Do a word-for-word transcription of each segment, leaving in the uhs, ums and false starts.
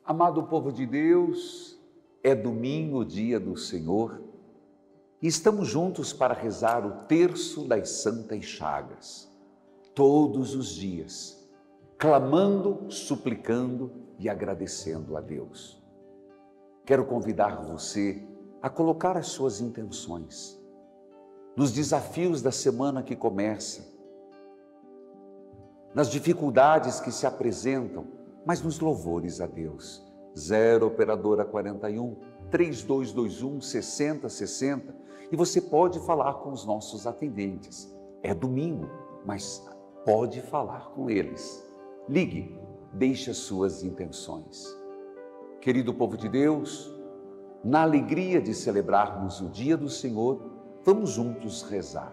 Amado povo de Deus, é domingo, dia do Senhor, e estamos juntos para rezar o terço das Santas Chagas, todos os dias, clamando, suplicando e agradecendo a Deus. Quero convidar você a colocar as suas intenções nos desafios da semana que começa, nas dificuldades que se apresentam, mas nos louvores a Deus. Zero Operadora quarenta e um, três dois dois um, sessenta sessenta, e você pode falar com os nossos atendentes. É domingo, mas pode falar com eles. Ligue, deixe as suas intenções. Querido povo de Deus, na alegria de celebrarmos o dia do Senhor, vamos juntos rezar.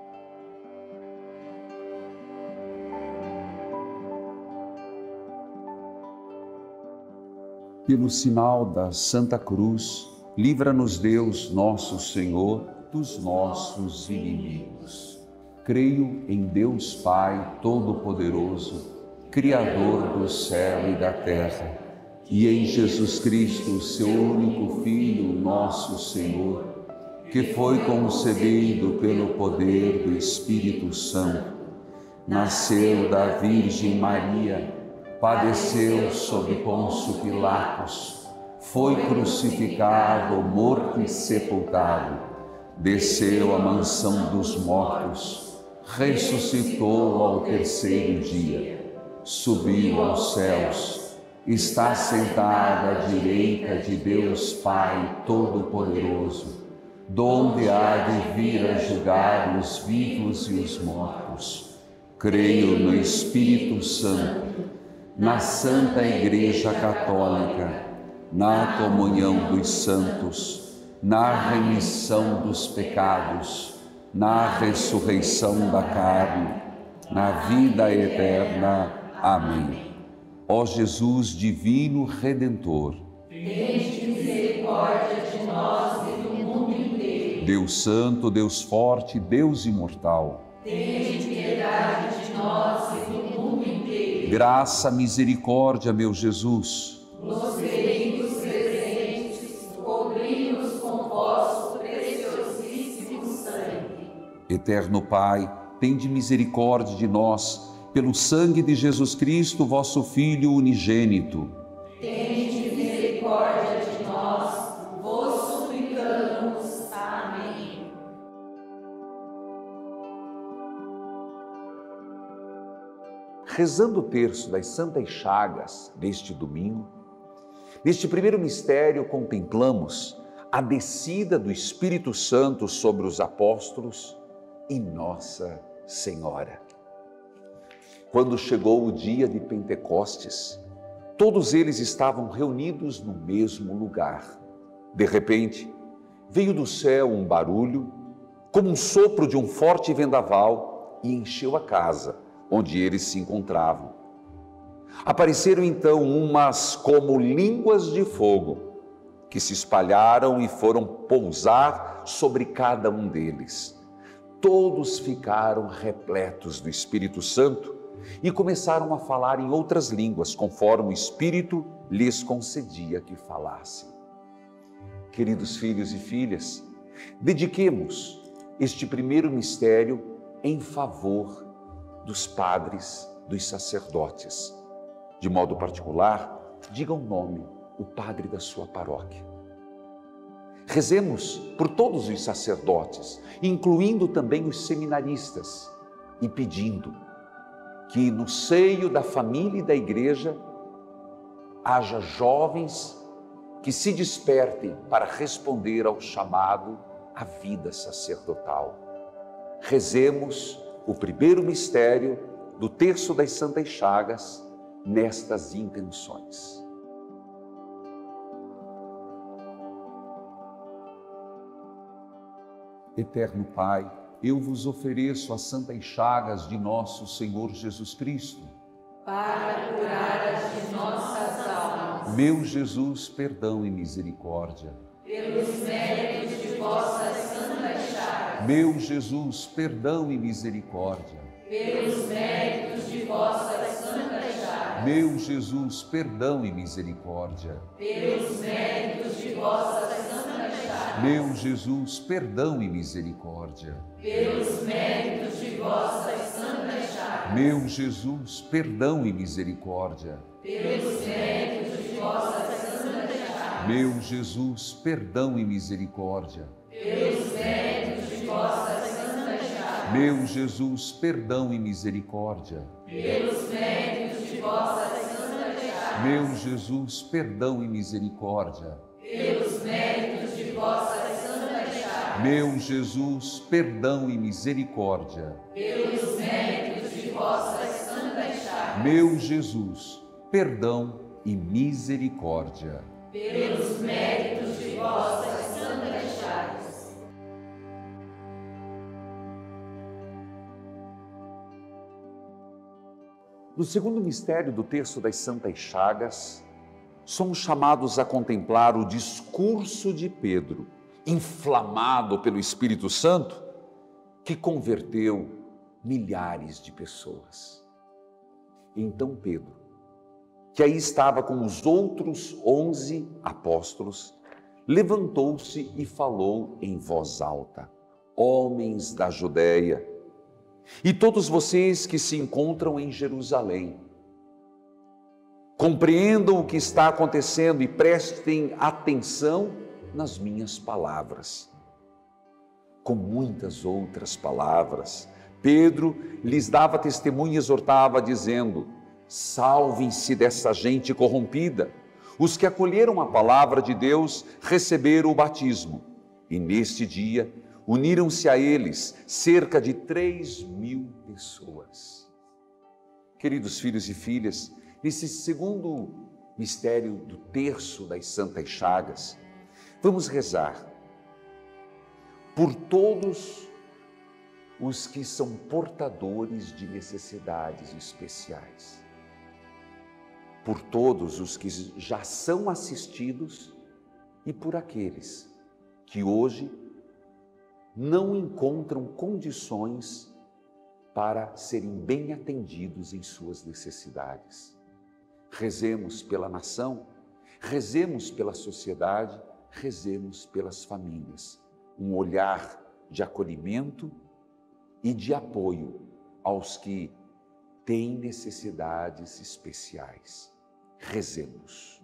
Pelo sinal da Santa Cruz, livra-nos Deus, nosso Senhor, dos nossos inimigos. Creio em Deus Pai Todo-Poderoso, Criador do céu e da terra, e em Jesus Cristo, seu único Filho, nosso Senhor, que foi concebido pelo poder do Espírito Santo, nasceu da Virgem Maria, padeceu sob Pôncio Pilatos, foi crucificado, morto e sepultado, desceu à mansão dos mortos, ressuscitou ao terceiro dia, subiu aos céus, está sentado à direita de Deus Pai Todo-Poderoso, donde há de vir a julgar os vivos e os mortos. Creio no Espírito Santo, na Santa Igreja Católica, na comunhão dos santos, na remissão dos pecados, na ressurreição da carne, na vida eterna. Amém. Ó Jesus divino Redentor, tende misericórdia de nós e do mundo inteiro. Deus Santo, Deus Forte, Deus Imortal, tende piedade de nós e do mundo inteiro. Graça, misericórdia, meu Jesus. Nos veículos presentes, cobri-nos com vosso preciosíssimo sangue. Eterno Pai, tende misericórdia de nós, pelo sangue de Jesus Cristo, vosso Filho unigênito. Tende misericórdia de nós, vos suplicamos. Amém. Rezando o terço das Santas Chagas deste domingo, neste primeiro mistério contemplamos a descida do Espírito Santo sobre os apóstolos e Nossa Senhora. Quando chegou o dia de Pentecostes, todos eles estavam reunidos no mesmo lugar. De repente, veio do céu um barulho, como um sopro de um forte vendaval, e encheu a casa onde eles se encontravam. Apareceram então umas como línguas de fogo, que se espalharam e foram pousar sobre cada um deles. Todos ficaram repletos do Espírito Santo e começaram a falar em outras línguas, conforme o Espírito lhes concedia que falassem. Queridos filhos e filhas, dediquemos este primeiro mistério em favor dos padres, dos sacerdotes. De modo particular, diga o nome, o padre da sua paróquia. Rezemos por todos os sacerdotes, incluindo também os seminaristas, e pedindo que no seio da família e da igreja haja jovens que se despertem para responder ao chamado à vida sacerdotal. Rezemos o primeiro mistério do terço das Santas Chagas nestas intenções. Eterno Pai, eu vos ofereço as Santas Chagas de nosso Senhor Jesus Cristo, para curar as de nossas almas. Meu Jesus, perdão e misericórdia. Pelos méritos de vossas Santas Chagas. Meu Jesus, perdão e misericórdia. Pelos méritos de vossas Santas Chagas. Meu Jesus, perdão e misericórdia. Pelos méritos de vossas santas chagas. Meu Jesus, perdão e misericórdia. Pelos méritos de vossas santas chagas. Meu Jesus, perdão e misericórdia. Pelos méritos de vossas santas chagas. Meu Jesus, perdão e misericórdia. Pelos méritos de vossas santas chagas. Meu Jesus, perdão e misericórdia. Pelos méritos de vossas santas chagas. Meu Jesus, perdão e misericórdia. Pelos méritos de vossas santas chagas. Meu Jesus, perdão e misericórdia. Pelos méritos de vossas santas chagas. Meu Jesus, perdão e misericórdia. Pelos méritos de vossas santas chagas. No segundo mistério do terço das Santas Chagas, somos chamados a contemplar o discurso de Pedro, inflamado pelo Espírito Santo, que converteu milhares de pessoas. Então Pedro, que aí estava com os outros onze apóstolos, levantou-se e falou em voz alta: homens da Judéia, e todos vocês que se encontram em Jerusalém, compreendam o que está acontecendo e prestem atenção nas minhas palavras. Com muitas outras palavras, Pedro lhes dava testemunho e exortava, dizendo: salvem-se dessa gente corrompida. Os que acolheram a palavra de Deus receberam o batismo, e neste dia uniram-se a eles cerca de três mil pessoas. Queridos filhos e filhas, nesse segundo mistério do terço das Santas Chagas, vamos rezar por todos os que são portadores de necessidades especiais, por todos os que já são assistidos e por aqueles que hoje não encontram condições para serem bem atendidos em suas necessidades. Rezemos pela nação, rezemos pela sociedade, rezemos pelas famílias. Um olhar de acolhimento e de apoio aos que têm necessidades especiais. Rezemos.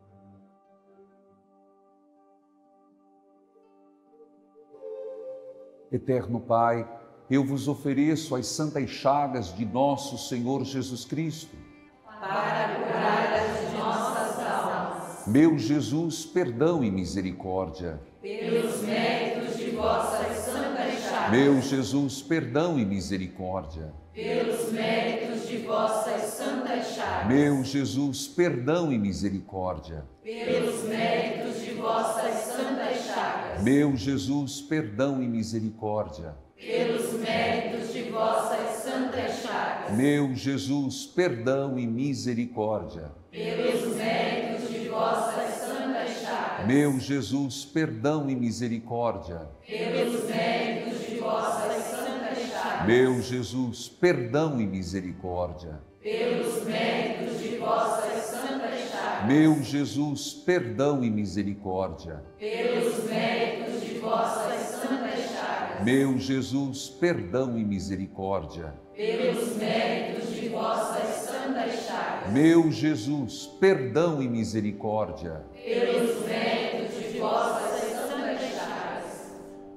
Eterno Pai, eu vos ofereço as santas chagas de nosso Senhor Jesus Cristo, para curar as nossas almas. Meu Jesus, perdão e misericórdia. Pelos méritos de vossas santas chagas. Meu Jesus, perdão e misericórdia. Pelos méritos de vossas santas chagas. Meu Jesus, perdão e misericórdia. Pelos méritos de vossas santas chagas. Meu Jesus, perdão e misericórdia. Pelos méritos de vossas santas chagas. Meu Jesus, perdão e misericórdia. Pelos méritos de vossas santas chagas. Meu Jesus, perdão e misericórdia. Pelos méritos de vossas santas chagas. Meu Jesus, perdão e misericórdia. Pelos méritos de vossas santas chagas. Meu Jesus, perdão e misericórdia. Pelos méritos de vossas santas chagas. Meu Jesus, perdão e misericórdia. Pelos méritos de vossas santas chagas. Meu Jesus, perdão e misericórdia. Pelos méritos de vossas santas chagas.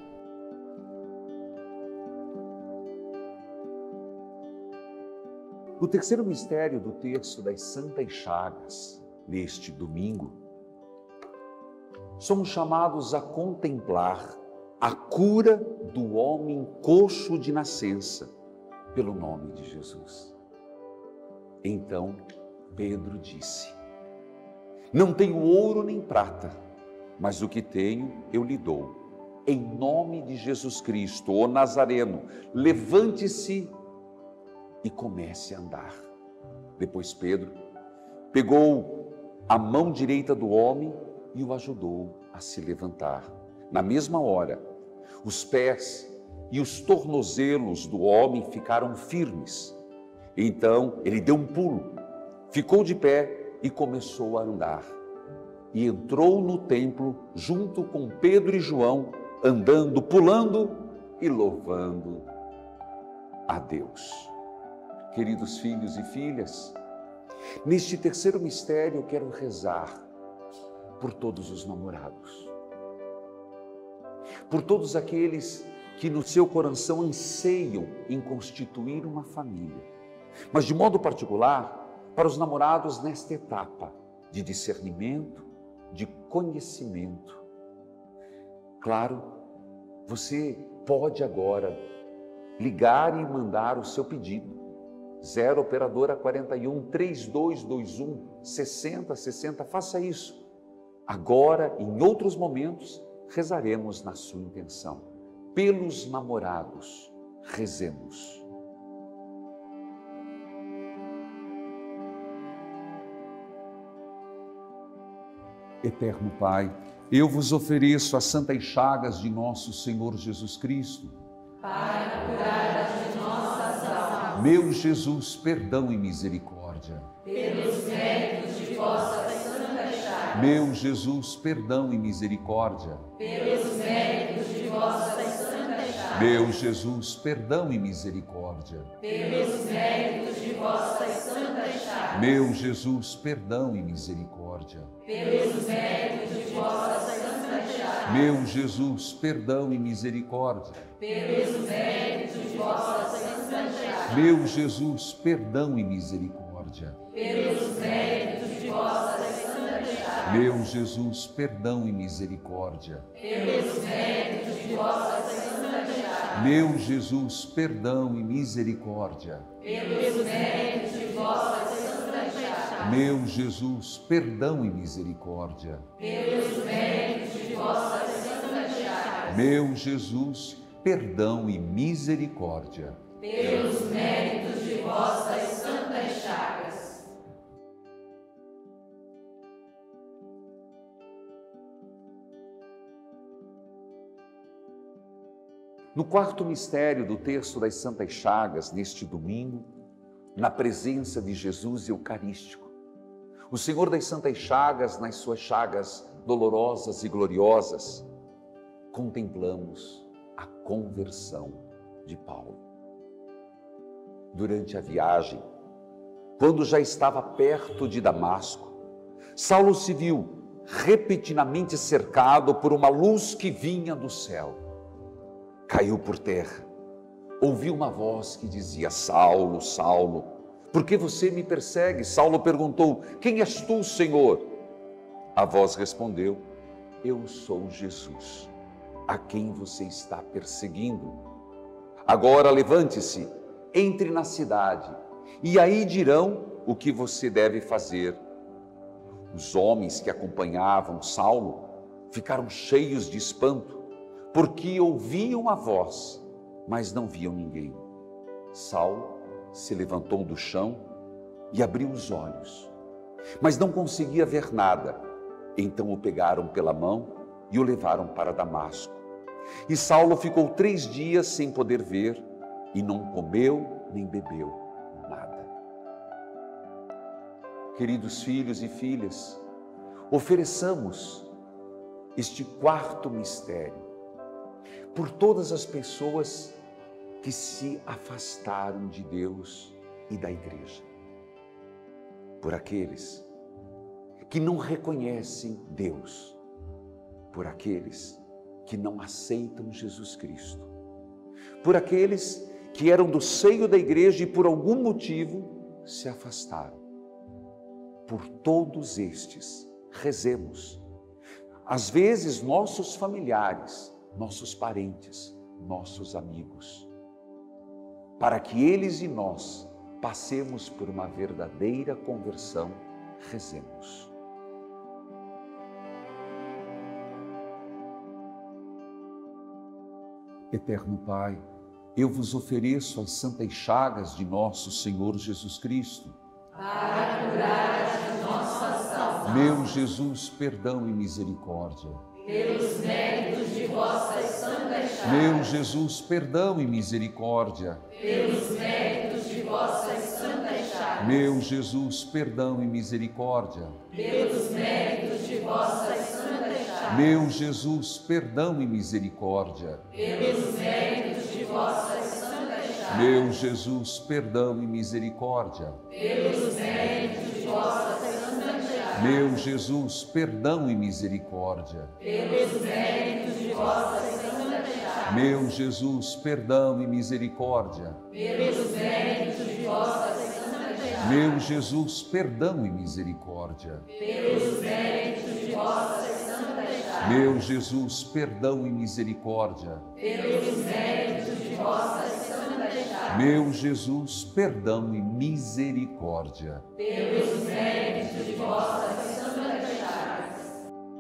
No terceiro mistério do terço das Santas Chagas, neste domingo, somos chamados a contemplar a cura do homem coxo de nascença, pelo nome de Jesus. Então Pedro disse: não tenho ouro nem prata, mas o que tenho eu lhe dou. Em nome de Jesus Cristo, o Nazareno, levante-se e comece a andar. Depois Pedro pegou a mão direita do homem e o ajudou a se levantar. Na mesma hora, os pés e os tornozelos do homem ficaram firmes. Então ele deu um pulo, ficou de pé e começou a andar. E entrou no templo junto com Pedro e João, andando, pulando e louvando a Deus. Queridos filhos e filhas, neste terceiro mistério eu quero rezar por todos os namorados, por todos aqueles que no seu coração anseiam em constituir uma família, mas de modo particular para os namorados nesta etapa de discernimento, de conhecimento. Claro, você pode agora ligar e mandar o seu pedido. zero operadora quarenta e um, trinta e dois vinte e um, sessenta sessenta, faça isso. Agora, em outros momentos, rezaremos na sua intenção. Pelos namorados, rezemos. Eterno Pai, eu vos ofereço as santas chagas de nosso Senhor Jesus Cristo, para curar de nossas almas. Meu Jesus, perdão e misericórdia. Pelos méritos de vossas santas chagas. Meu Jesus, perdão e misericórdia. Pelos méritos de vossas santas chagas. Meu Jesus, perdão e misericórdia. Pelos méritos de vossas santas chagas. Meu Jesus, perdão e misericórdia. Pelos méritos de vossas santas chagas. Meu Jesus, perdão e misericórdia. Pelos méritos de vossas santas chagas. Meu Jesus, perdão e misericórdia. Pelos méritos de vossas santas chagas. Meu Jesus, perdão e misericórdia. Pelos méritos de vossas santas chagas. Meu Jesus, perdão e misericórdia. Pelos méritos de vossas santas chagas. Meu Jesus, perdão e misericórdia. Pelos méritos de vossas santas chagas. Meu Jesus, perdão e misericórdia. Pelos méritos de vossas santas chagas. No quarto mistério do texto das Santas Chagas, neste domingo, na presença de Jesus Eucarístico, o Senhor das Santas Chagas, nas suas chagas dolorosas e gloriosas, contemplamos a conversão de Paulo. Durante a viagem, quando já estava perto de Damasco, Saulo se viu repentinamente cercado por uma luz que vinha do céu. Caiu por terra, ouviu uma voz que dizia: Saulo, Saulo, por que você me persegue? Saulo perguntou: quem és tu, Senhor? A voz respondeu: eu sou Jesus, a quem você está perseguindo. Agora levante-se, entre na cidade, e aí dirão o que você deve fazer. Os homens que acompanhavam Saulo ficaram cheios de espanto, porque ouviam a voz, mas não viam ninguém. Saulo se levantou do chão e abriu os olhos, mas não conseguia ver nada. Então o pegaram pela mão e o levaram para Damasco. E Saulo ficou três dias sem poder ver e não comeu nem bebeu nada. Queridos filhos e filhas, ofereçamos este quarto mistério por todas as pessoas que se afastaram de Deus e da igreja, por aqueles que não reconhecem Deus, por aqueles que não aceitam Jesus Cristo, por aqueles que eram do seio da igreja e por algum motivo se afastaram. Por todos estes, rezemos. Às vezes, nossos familiares, nossos parentes, nossos amigos, para que eles e nós passemos por uma verdadeira conversão, rezemos. Eterno Pai, eu vos ofereço as santas chagas de nosso Senhor Jesus Cristo, para curar as nossas almas. Meu Jesus, perdão e misericórdia. Pelos méritos de vossas santas chagas. Meu Jesus, perdão e misericórdia. Pelos méritos de vossas santas chagas. Meu Jesus, perdão e misericórdia. Pelos méritos de vossas santas chagas. Meu Jesus, perdão e misericórdia. Pelos méritos de vossas santas chagas. Meu Jesus, perdão e misericórdia. Pelos méritos de vossas santas chagas. Meu Jesus, perdão e misericórdia. Pelos méritos de vossas santas chagas. Meu Jesus, perdão e misericórdia. Pelos méritos de vossas santas chagas. Meu Jesus, perdão e misericórdia. Pelos méritos de vossas santas chagas. Meu Jesus, perdão e misericórdia. Pelos méritos de vossas santas chagas. Meu Jesus, perdão e misericórdia. Pelos méritos de vossas santas chagas.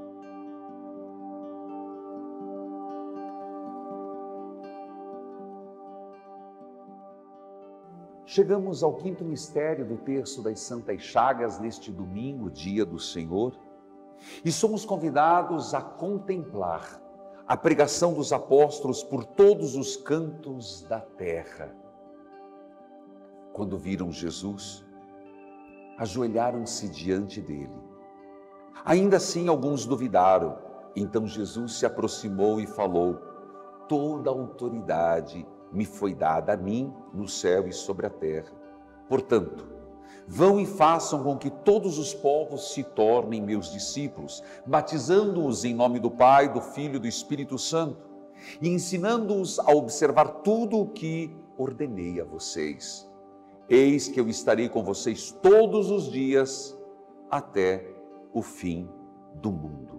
Chegamos ao quinto mistério do terço das Santas Chagas neste domingo, dia do Senhor, e somos convidados a contemplar a pregação dos apóstolos por todos os cantos da terra. Quando viram Jesus, ajoelharam-se diante dele. Ainda assim, alguns duvidaram. Então Jesus se aproximou e falou: toda a autoridade me foi dada a mim no céu e sobre a terra. Portanto, vão e façam com que todos os povos se tornem meus discípulos, batizando-os em nome do Pai, do Filho e do Espírito Santo, e ensinando-os a observar tudo o que ordenei a vocês. Eis que eu estarei com vocês todos os dias até o fim do mundo.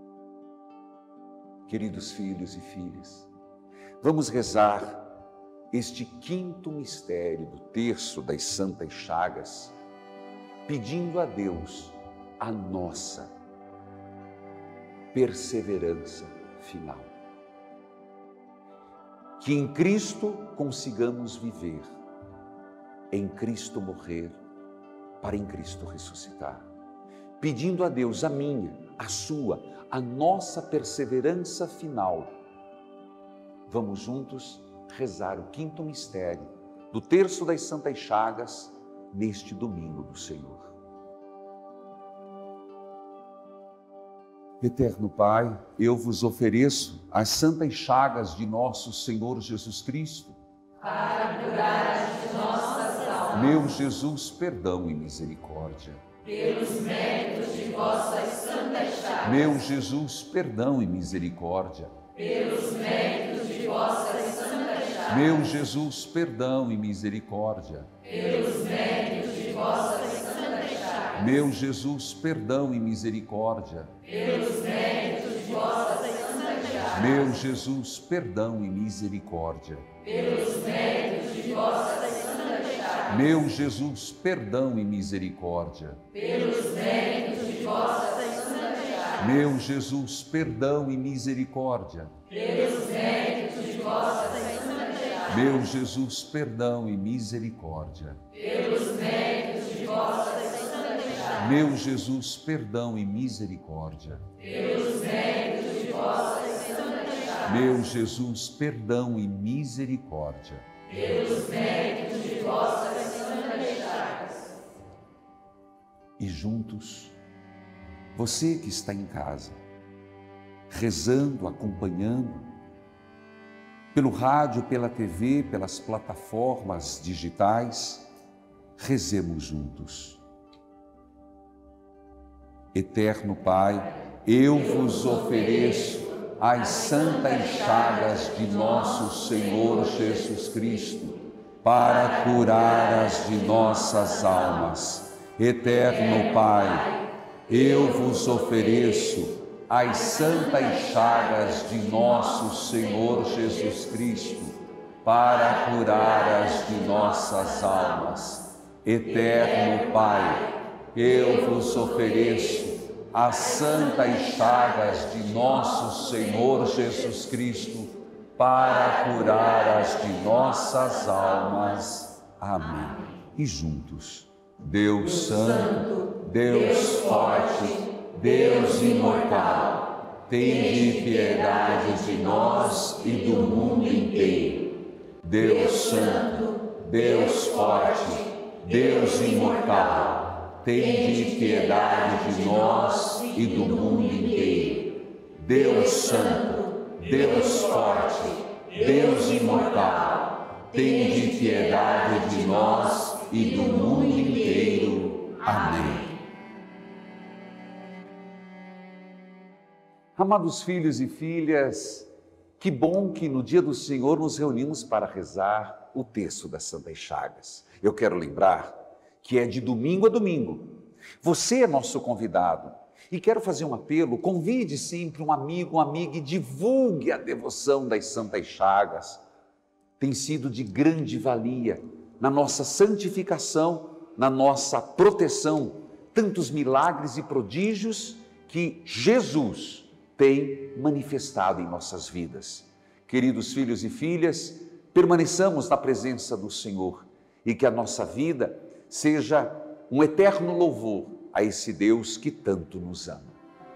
Queridos filhos e filhas, vamos rezar este quinto mistério do terço das Santas Chagas, pedindo a Deus a nossa perseverança final. Que em Cristo consigamos viver, em Cristo morrer, para em Cristo ressuscitar. Pedindo a Deus a minha, a sua, a nossa perseverança final. Vamos juntos rezar o quinto mistério do terço das Santas Chagas neste domingo do Senhor. Eterno Pai, eu vos ofereço as santas chagas de nosso Senhor Jesus Cristo, para curar as nossas almas. Meu Jesus, perdão e misericórdia. Pelos méritos de vossas santas chagas. Meu Jesus, perdão e misericórdia. Pelos méritos de vossas santas chagas. Meu Jesus, perdão e misericórdia. Pelos méritos de vossas santas chagas. Meu Jesus, perdão e misericórdia. Pelos méritos de vossas santas chagas. Meu Jesus, perdão e misericórdia. Pelos méritos de vossas santas chagas. Meu Jesus, perdão e misericórdia. Pelos méritos de vossas santas chagas. Meu Jesus, perdão e misericórdia. Pelos méritos de vossas santas chagas. Meu Jesus, perdão e misericórdia. Pelos méritos de vossas santas chagas. Meu Jesus, perdão e misericórdia. Pelos méritos de vossas santas chagas. Meu Jesus, perdão e misericórdia. Pelos méritos de vossas santas chagas. E juntos, você que está em casa, rezando, acompanhando, pelo rádio, pela T V, pelas plataformas digitais, rezemos juntos. Eterno Pai, eu vos ofereço as santas chagas de nosso Senhor Jesus Cristo, para curar as de nossas almas. Eterno Pai, eu vos ofereço as santas chagas de nosso Senhor Jesus Cristo, para curar as de nossas almas. Eterno Pai, eu vos ofereço as santas chagas de nosso Senhor Jesus Cristo, para curar as de nossas almas. Amém. E juntos, Deus Santo, Deus Forte, Deus Imortal, tende piedade de nós e do mundo inteiro. Deus Santo, Deus Forte, Deus Imortal, tende piedade de nós e do mundo inteiro. Deus Santo, Deus Forte, Deus Imortal, tende piedade de nós e do mundo inteiro. Amém. Amados filhos e filhas, que bom que no dia do Senhor nos reunimos para rezar o texto das Santas Chagas. Eu quero lembrar que é de domingo a domingo. Você é nosso convidado e quero fazer um apelo, convide sempre um amigo, uma amiga e divulgue a devoção das Santas Chagas. Tem sido de grande valia na nossa santificação, na nossa proteção, tantos milagres e prodígios que Jesus tem manifestado em nossas vidas. Queridos filhos e filhas, permaneçamos na presença do Senhor e que a nossa vida seja um eterno louvor a esse Deus que tanto nos ama.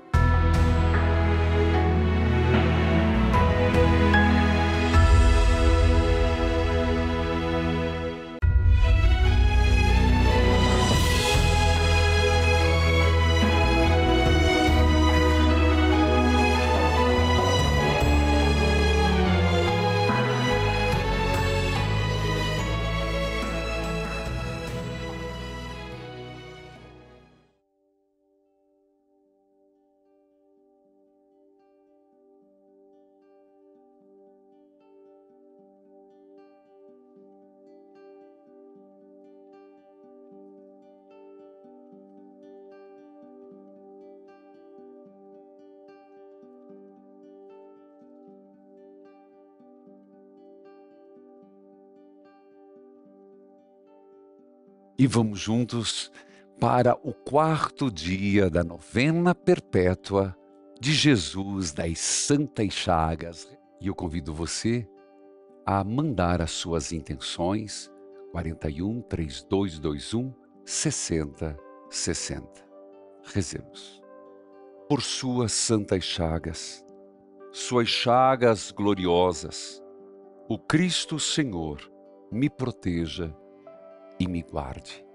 E vamos juntos para o quarto dia da novena perpétua de Jesus das Santas Chagas. E eu convido você a mandar as suas intenções, quarenta e um, trinta e dois, vinte e um, sessenta, sessenta. Rezemos. Por suas santas chagas, suas chagas gloriosas, o Cristo Senhor me proteja e me guarde.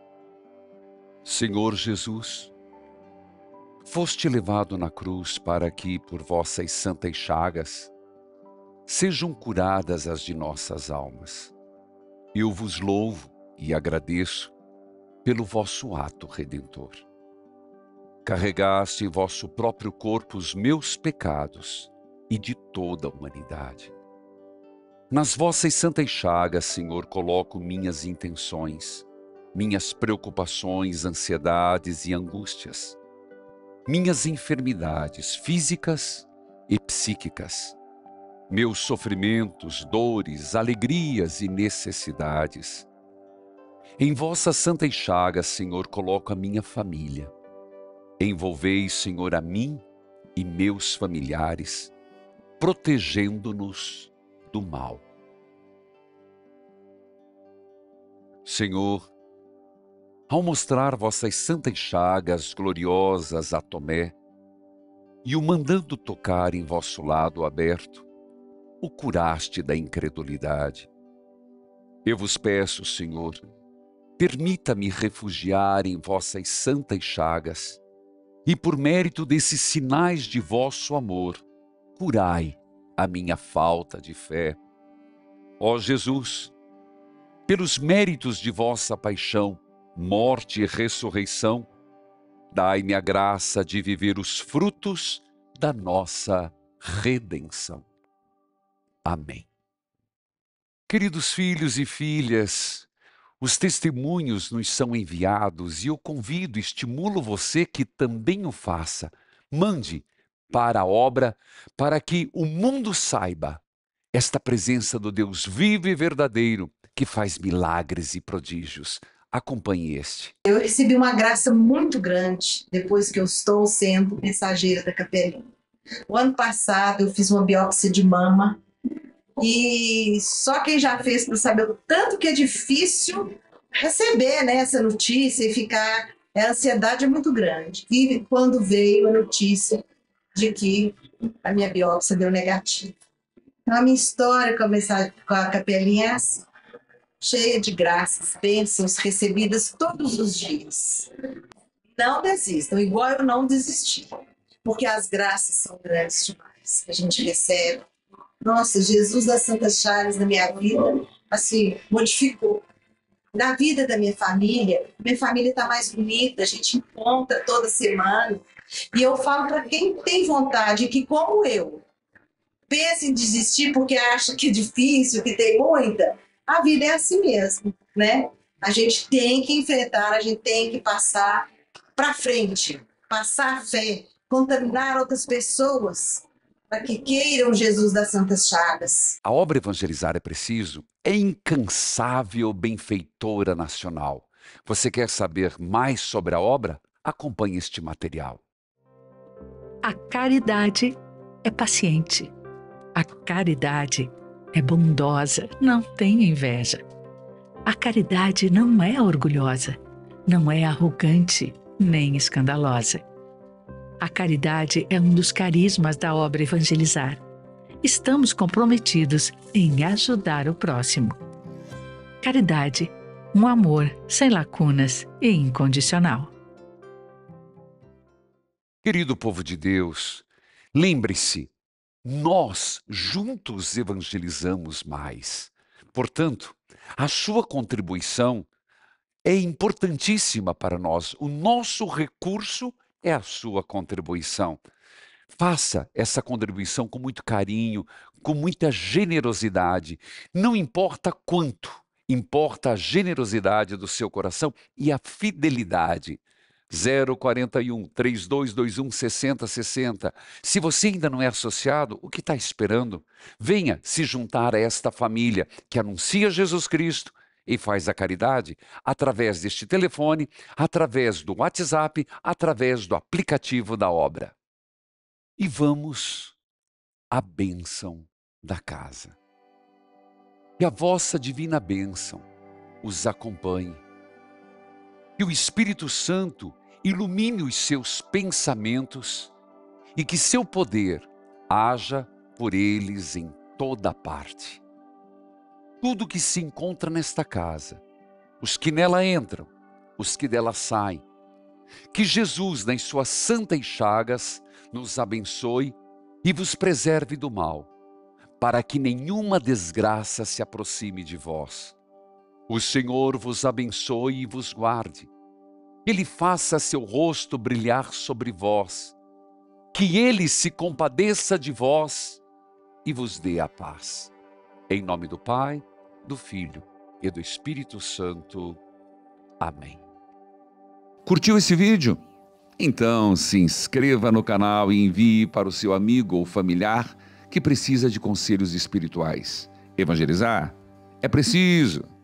Senhor Jesus, foste levado na cruz para que, por vossas santas chagas, sejam curadas as de nossas almas. Eu vos louvo e agradeço pelo vosso ato redentor. Carregaste em vosso próprio corpo os meus pecados e de toda a humanidade. Nas vossas santas chagas, Senhor, coloco minhas intenções, minhas preocupações, ansiedades e angústias, minhas enfermidades físicas e psíquicas, meus sofrimentos, dores, alegrias e necessidades. Em vossas santas chagas, Senhor, coloco a minha família. Envolvei, Senhor, a mim e meus familiares, protegendo-nos do mal. Senhor, ao mostrar vossas santas chagas gloriosas a Tomé e o mandando tocar em vosso lado aberto, o curaste da incredulidade. Eu vos peço, Senhor, permita-me refugiar em vossas santas chagas e, por mérito desses sinais de vosso amor, curai a minha falta de fé. Ó Jesus, pelos méritos de vossa paixão, morte e ressurreição, dai-me a graça de viver os frutos da nossa redenção. Amém. Queridos filhos e filhas, os testemunhos nos são enviados e eu convido, estimulo você que também o faça. Mande para a obra, para que o mundo saiba esta presença do Deus vivo e verdadeiro, que faz milagres e prodígios. Acompanhe este. Eu recebi uma graça muito grande depois que eu estou sendo mensageira da Capelinha. O ano passado eu fiz uma biópsia de mama e só quem já fez para saber o tanto que é difícil receber, né, essa notícia e ficar... A ansiedade é muito grande. E quando veio a notícia de que a minha biópsia deu negativo. Então, a minha história começar com a capelinha é assim, cheia de graças, bênçãos recebidas todos os dias. Não desistam, igual eu não desisti, porque as graças são grandes demais. A gente recebe. Nossa, Jesus das Santas Chagas na minha vida, assim, modificou. Na vida da minha família, minha família está mais bonita, a gente encontra toda semana. E eu falo para quem tem vontade, que como eu, pensa em desistir porque acha que é difícil, que tem muita, a vida é assim mesmo, né? A gente tem que enfrentar, a gente tem que passar para frente, passar a fé, contaminar outras pessoas para que queiram Jesus das Santas Chagas. A obra Evangelizar é Preciso é incansável benfeitora nacional. Você quer saber mais sobre a obra? Acompanhe este material. A caridade é paciente. A caridade é bondosa, não tem inveja. A caridade não é orgulhosa, não é arrogante nem escandalosa. A caridade é um dos carismas da obra Evangelizar. Estamos comprometidos em ajudar o próximo. Caridade, um amor sem lacunas e incondicional. Querido povo de Deus, lembre-se, nós juntos evangelizamos mais. Portanto, a sua contribuição é importantíssima para nós. O nosso recurso é a sua contribuição. Faça essa contribuição com muito carinho, com muita generosidade. Não importa quanto, importa a generosidade do seu coração e a fidelidade. zero quarenta e um, três dois dois um, seis zero seis zero. Se você ainda não é associado, o que está esperando? Venha se juntar a esta família que anuncia Jesus Cristo e faz a caridade através deste telefone, através do WhatsApp, através do aplicativo da obra. E vamos à bênção da casa. Que a vossa divina bênção os acompanhe. Que o Espírito Santo ilumine os seus pensamentos e que seu poder haja por eles em toda parte. Tudo que se encontra nesta casa, os que nela entram, os que dela saem, que Jesus, nas suas santas chagas, nos abençoe e vos preserve do mal, para que nenhuma desgraça se aproxime de vós. O Senhor vos abençoe e vos guarde. Ele faça seu rosto brilhar sobre vós, que Ele se compadeça de vós e vos dê a paz. Em nome do Pai, do Filho e do Espírito Santo. Amém. Curtiu esse vídeo? Então se inscreva no canal e envie para o seu amigo ou familiar que precisa de conselhos espirituais. Evangelizar é preciso.